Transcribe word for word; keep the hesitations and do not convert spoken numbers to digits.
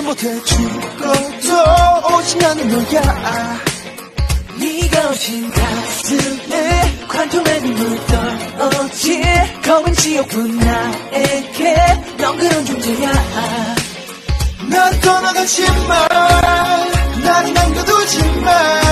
못해 죽어도 오직 나는 너야. 네가 오신 가슴에 관통하는 묻어오지 검은 지옥뿐 나에게 넌 그런 존재야. 난 떠나가지 마, 나를 남겨두지 마.